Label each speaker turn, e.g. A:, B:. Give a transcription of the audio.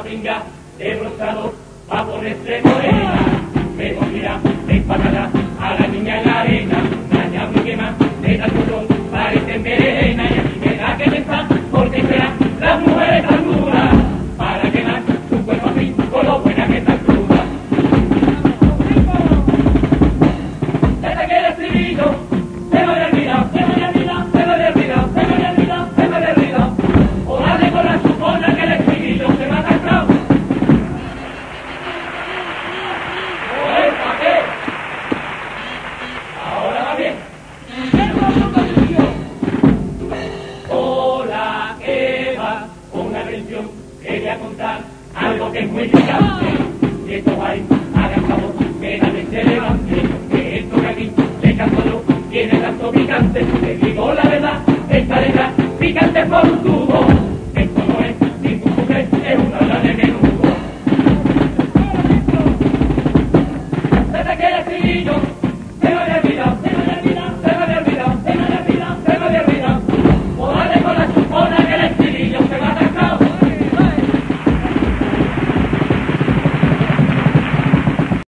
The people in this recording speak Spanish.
A: pinga de rosado va a ponerse morena. Me volverá, me empatará a la niña en la arena. Naña me quema, de tal color, parece envenena. Y a mí me da que pensar, porque será las mujeres tan duras para quemar su cuerpo así con lo buena que está cruda. Desde que el estribillo se me había olvidado, se me había olvidado, se me había olvidado, se me había olvidado, se me había olvidado. Orale con la chupona que el estribillo se me ha castrado. Pues, ¿para qué? Ahora va bien. Hola, Eva, con atención, quería contar algo que es muy picante. Y esto va hagan favor, que la mente levante, que esto que aquí le canto yo tiene tanto picante. Te digo la verdad, esta letra picante por un tubo. Esto no es ningún buque, es una hora de menudo. Desde que el estribillo se me había olvidado,